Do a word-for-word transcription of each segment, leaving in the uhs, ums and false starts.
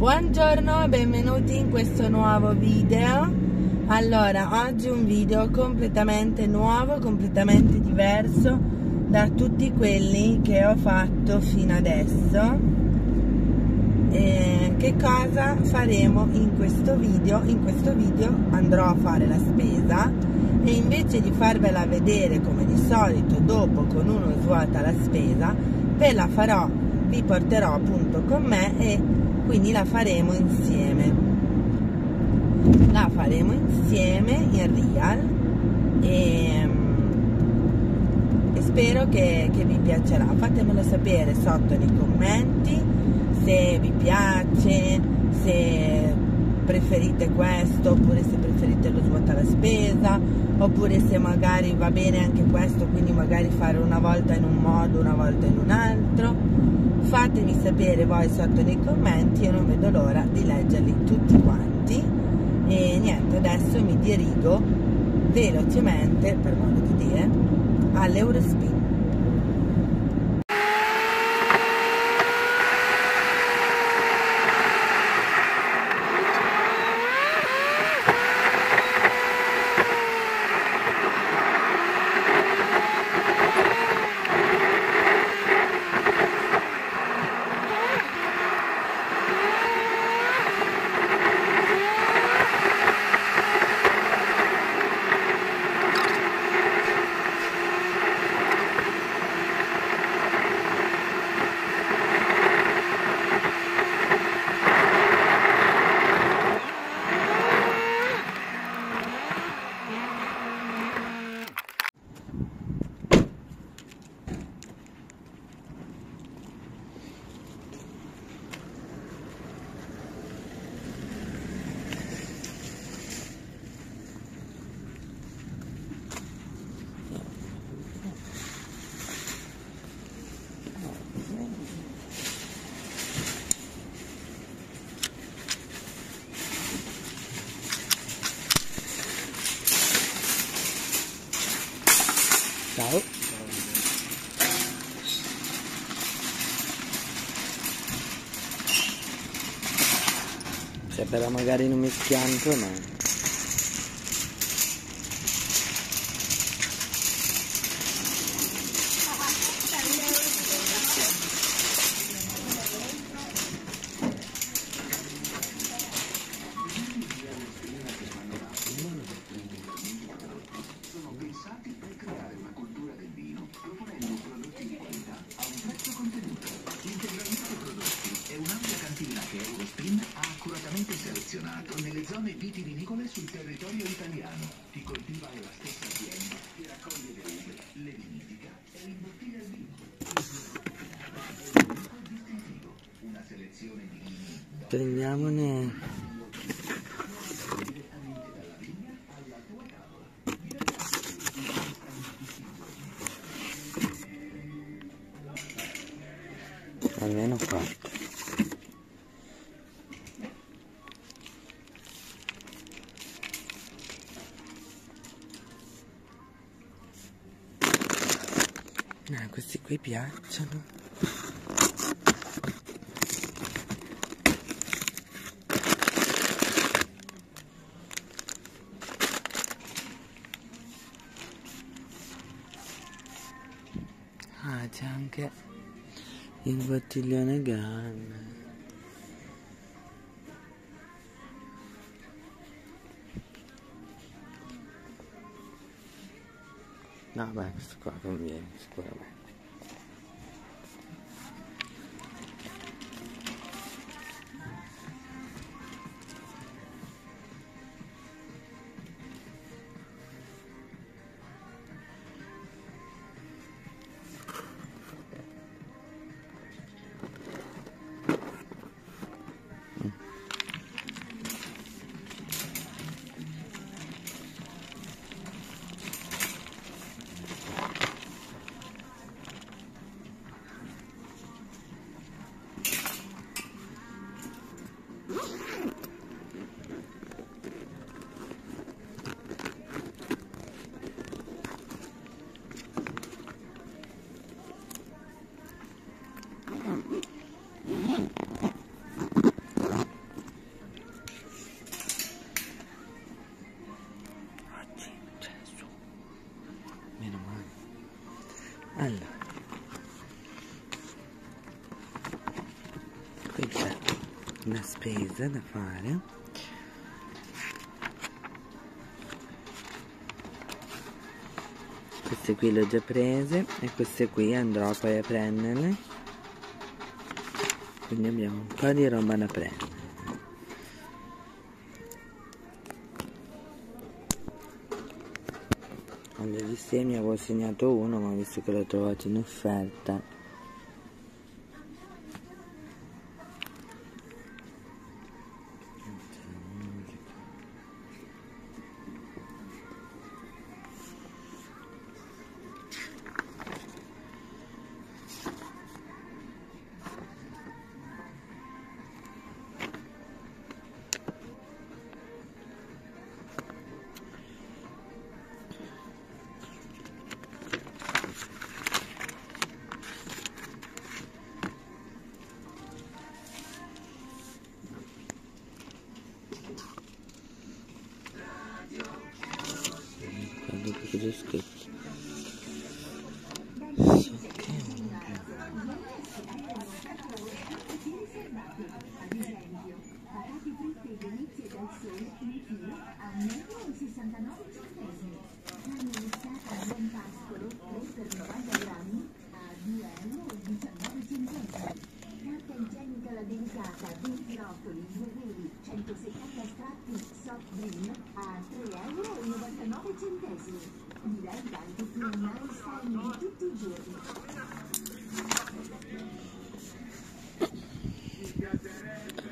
Buongiorno e benvenuti in questo nuovo video. Allora, oggi un video completamente nuovo, completamente diverso da tutti quelli che ho fatto fino adesso. E che cosa faremo in questo video? In questo video andrò a fare la spesa e invece di farvela vedere come di solito dopo con uno svuota la spesa, ve la farò, vi porterò appunto con me e quindi la faremo insieme la faremo insieme in real e, e spero che, che vi piacerà. Fatemelo sapere sotto nei commenti se vi piace, se preferite questo oppure se preferite lo svuota la spesa, oppure se magari va bene anche questo, quindi magari fare una volta in un modo, una volta in un altro. Fatemi sapere voi sotto nei commenti, io non vedo l'ora di leggerli tutti quanti. E niente, adesso mi dirigo velocemente, per modo di dire, all'Eurospin. Ciao. Se però magari non mi schianto, no. Selezionato nelle zone vitivinicole sul territorio italiano. Ti coltiva la stessa azienda, ti raccoglie le uve, le vinifica e imbottiglia il vino. Distintivo, una selezione di vini. Prendiamone Direttamente dalla vigna alla tua tavola. almeno quattro. Ah, questi qui piacciono. Ah, c'è anche il bottiglione grande. No, beh, questo qua conviene sicuramente. spese da fare. Queste qui le ho già prese e queste qui andrò poi a prenderle, quindi abbiamo un po' di roba da prendere. Olio di semi avevo segnato uno, ma visto che l'ho trovato in offerta cosa è scritto? Delicata, venti rotoli, due veli, centosettanta estratti soft green a tre euro e novantanove centesimi. Diventa anche più un Einstein di tutti i giorni. Mi piacerebbe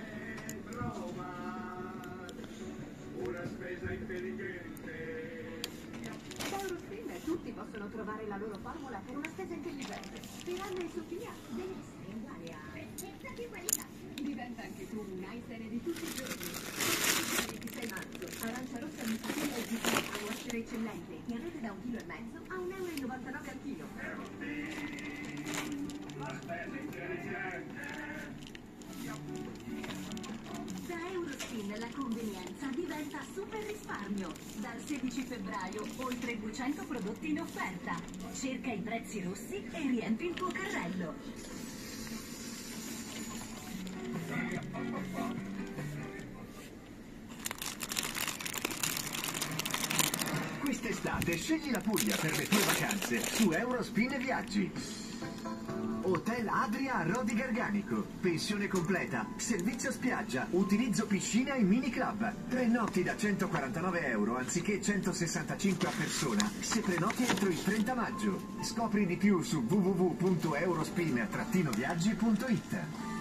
trovare una spesa intelligente. Da Eurospin tutti possono trovare la loro formula per una spesa intelligente. Per Anna e Sofia deve essere uguale a ricetta più qualità. Diventa anche tu un Einstein di tutti i giorni. ventisei marzo, arancia rossa di Sicilia e G T a essere eccellente. In rete da un chilo e mezzo a un euro e novantanove al chilo. La spesa intelligente. Da Eurospin la convenienza diventa super risparmio. Dal sedici febbraio oltre duecento prodotti in offerta. Cerca i prezzi rossi e riempi il tuo carrello. Quest'estate scegli la Puglia per le tue vacanze su Eurospin Viaggi. Hotel Adria a Rodi Garganico, pensione completa, servizio spiaggia, utilizzo piscina e mini club. Tre notti da centoquarantanove euro anziché centosessantacinque a persona se prenoti entro il trenta maggio. Scopri di più su w w w punto eurospin viaggi punto it.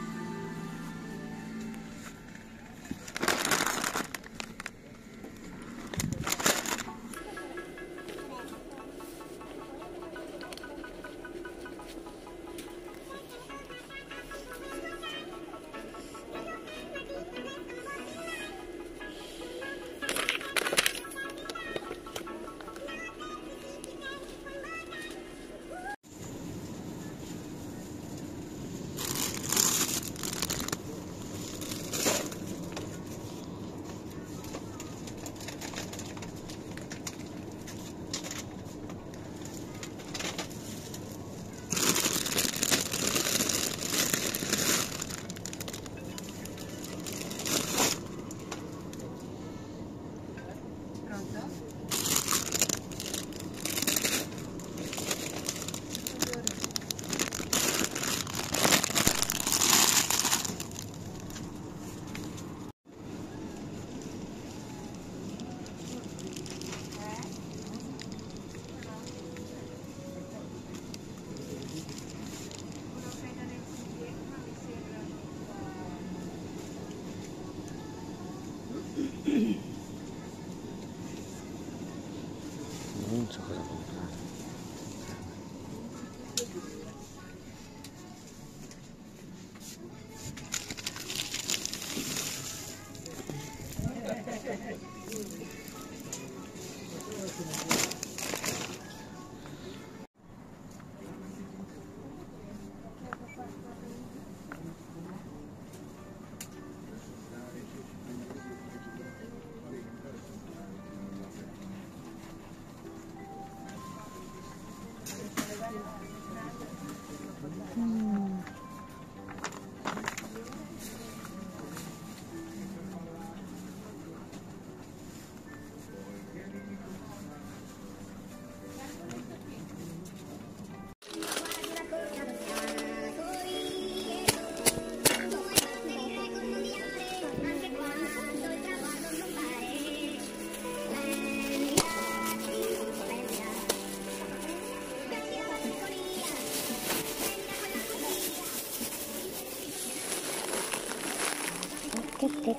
Non so cosa comprare.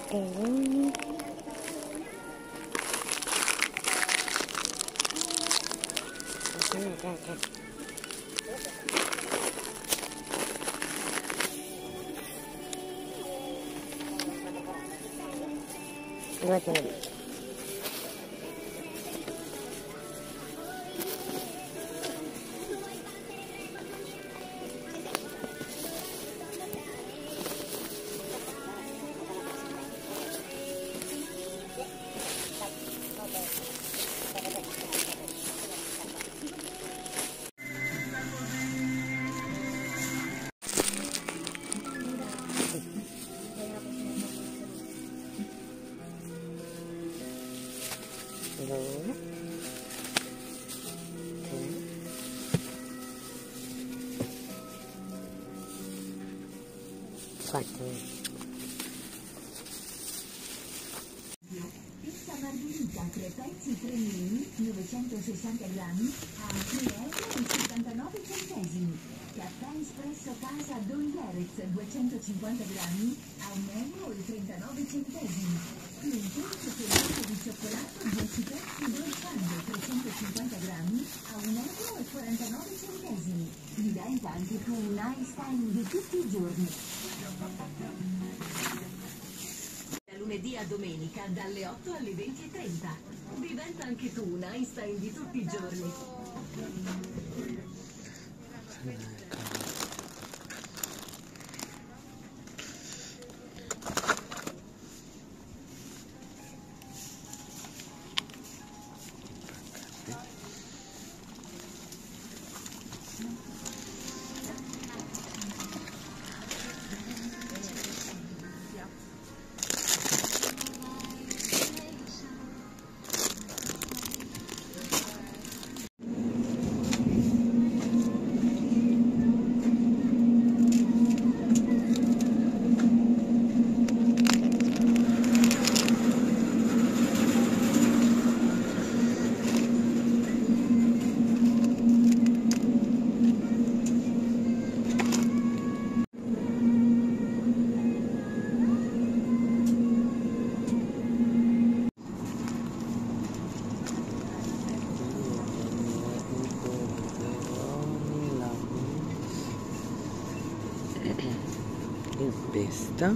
Dragoni. Guardate lì. Due, tre, quattro. Pizza margherita, tre pezzi, tre mini, novecentosessanta grammi, a tre euro e settantanove centesimi. Caffè espresso casa Don Gareth, duecentocinquanta grammi, a un euro e trentanove centesimi. Più un dolce colato di cioccolato, dieci pezzi dolciando, trecentocinquanta grammi, a un euro e quarantanove centesimi. Diventa anche tu un Einstein di tutti i giorni. Da lunedì a domenica, dalle otto alle venti e trenta. Diventa anche tu un Einstein di tutti i giorni. Il pesta.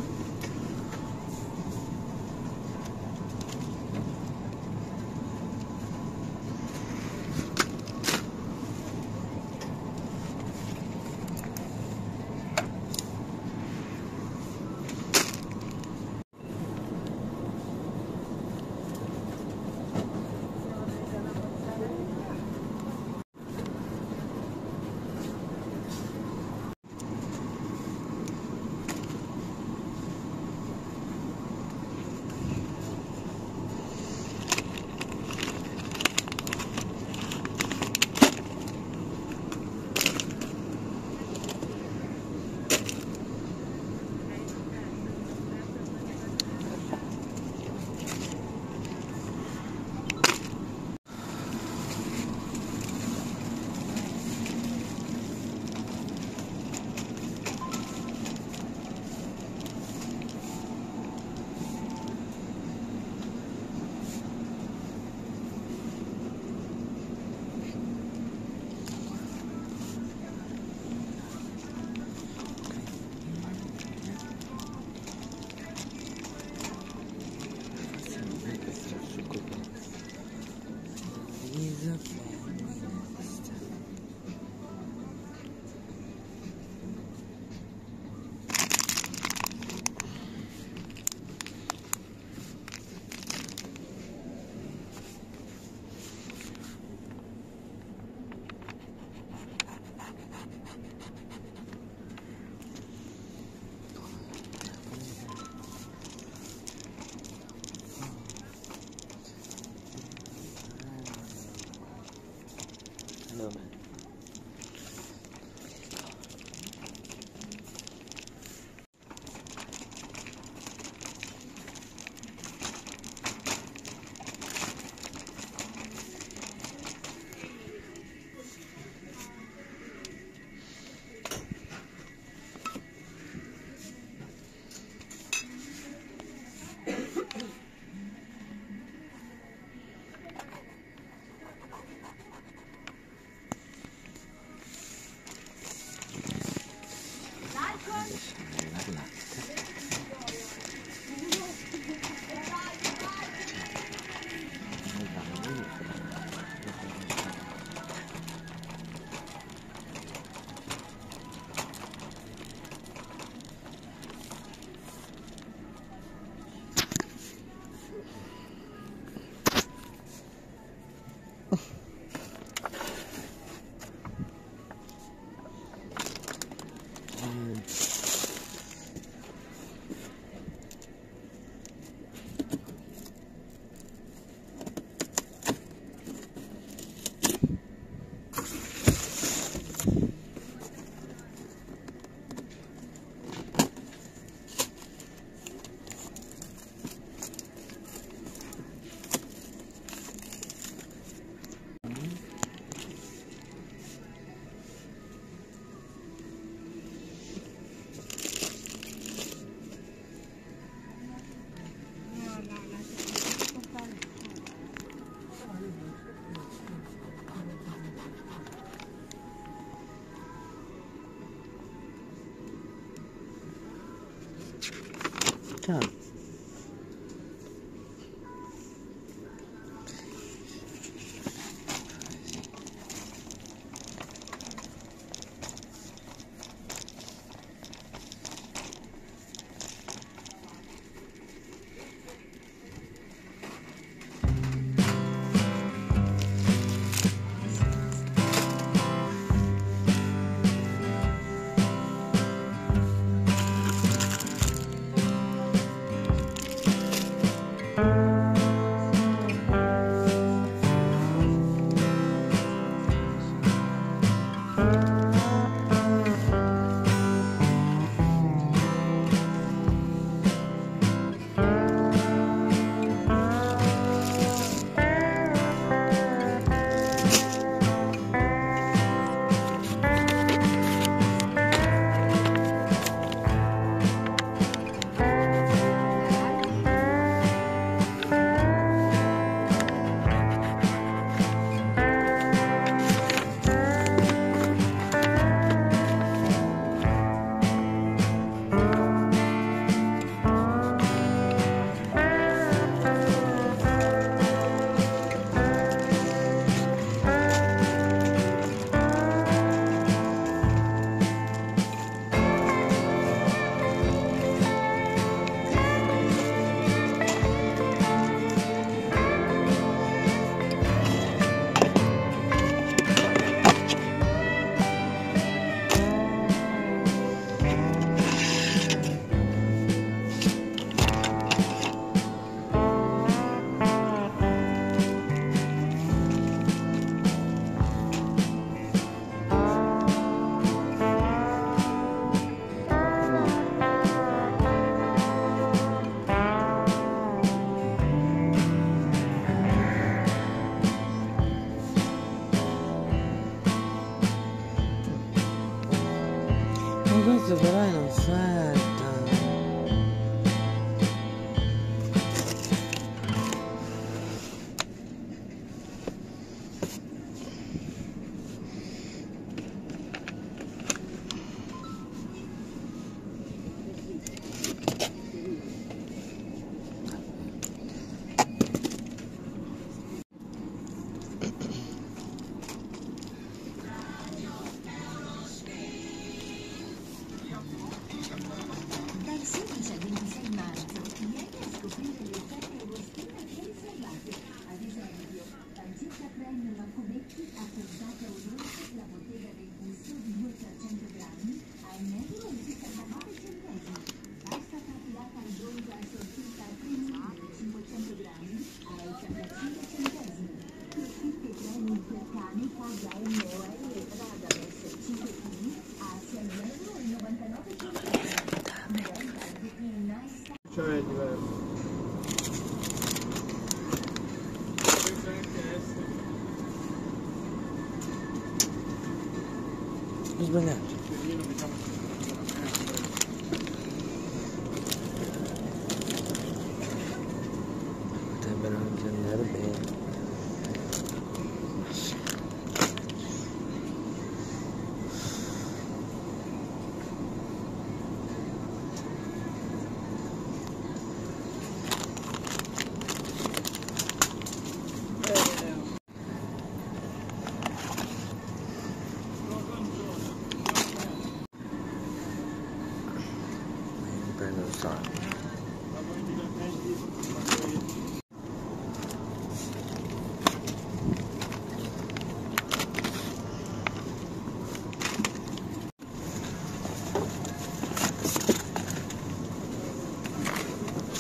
Ciao. Questo però è un'offerta. Cioè è diverso. Ho sbagliato. Potrebbero anche andare bene.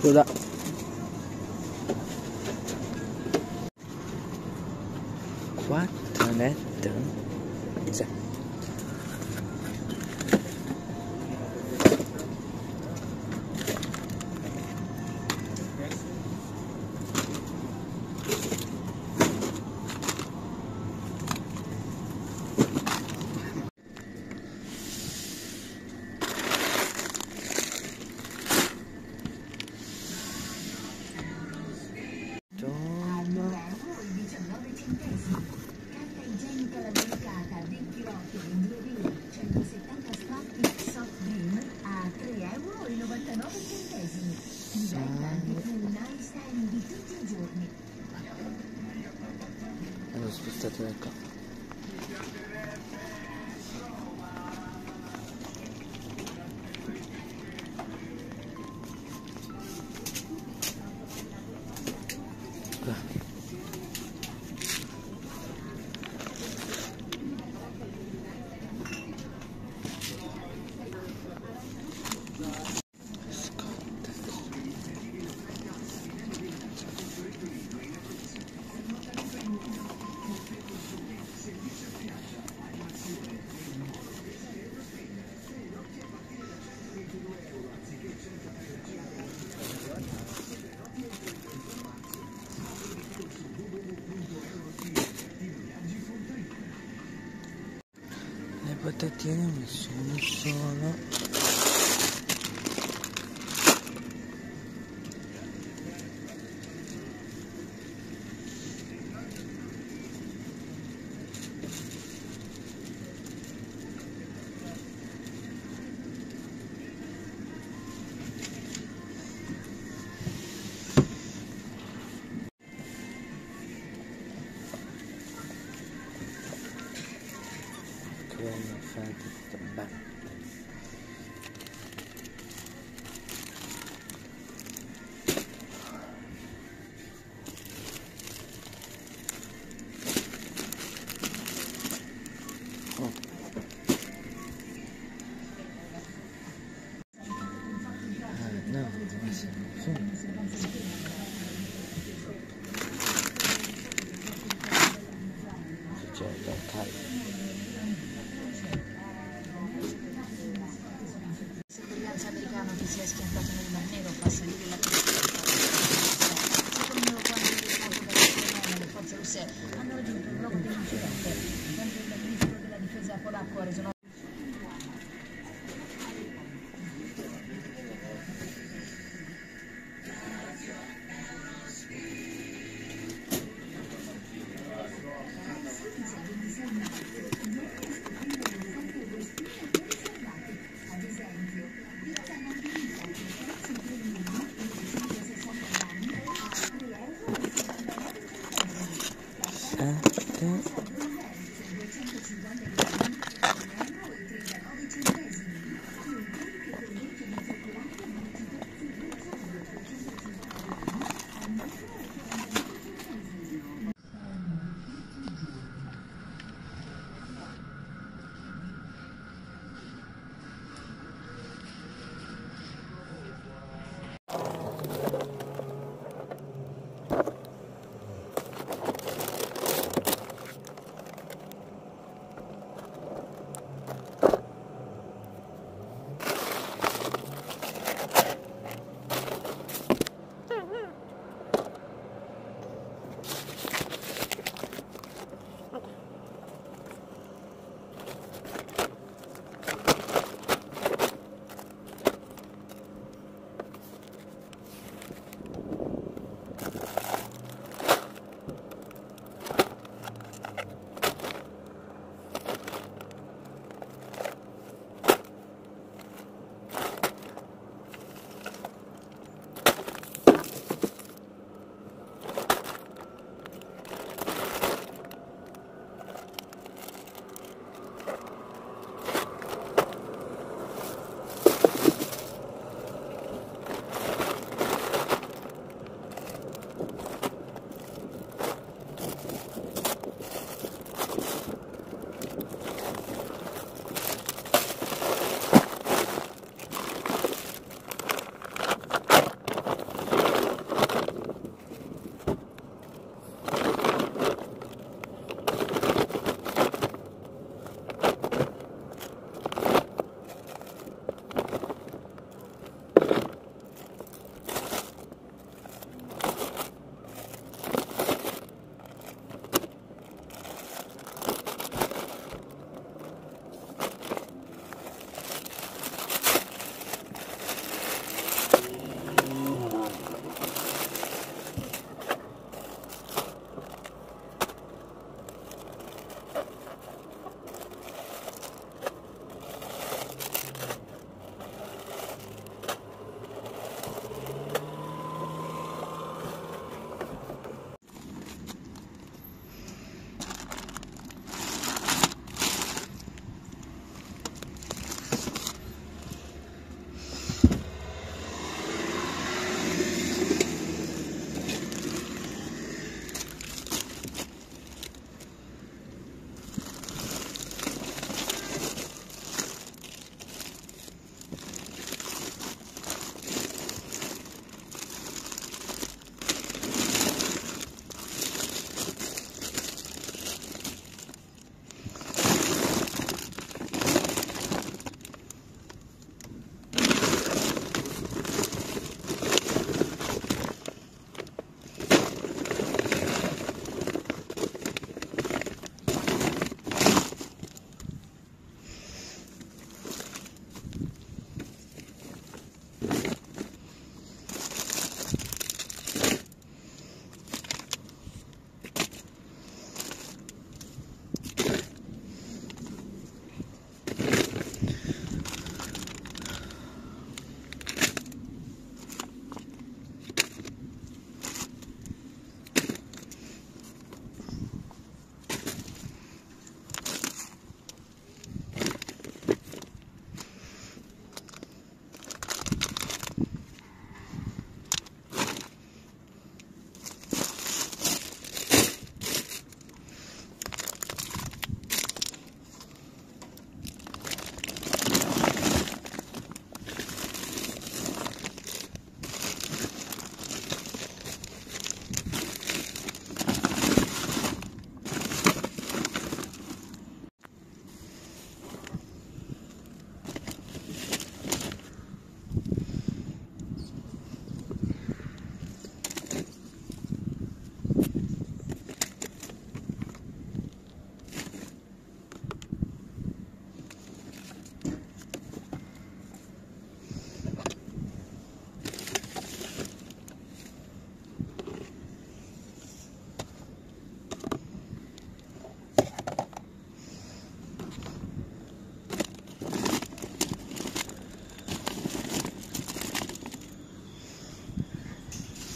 Scusa. Quattro letto? Sì. Allora spostate da qua. Qua. Le patatine mi sono solo. Come fate tutto bene. Oh. Ah, no, ma sì, sì. C'è da caldo. Americano che si è schiantato nel Mar Nero fa salire la secondo quando le forze russe hanno raggiunto il luogo dell'incidente, mentre il ministro della difesa polacco ha reso nota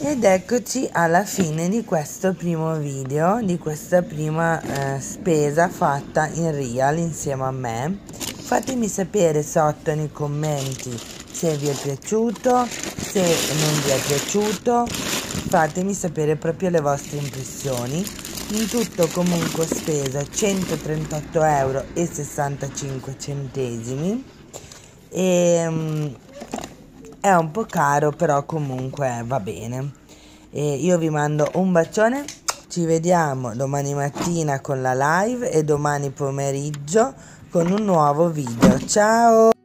Ed eccoci alla fine di questo primo video, di questa prima eh, spesa fatta in real insieme a me. Fatemi sapere sotto nei commenti se vi è piaciuto, se non vi è piaciuto, fatemi sapere proprio le vostre impressioni. In tutto comunque ho speso centotrentotto euro e sessantacinque centesimi e um, è un po' caro, però comunque va bene. E io vi mando un bacione, ci vediamo domani mattina con la live e domani pomeriggio con un nuovo video. Ciao!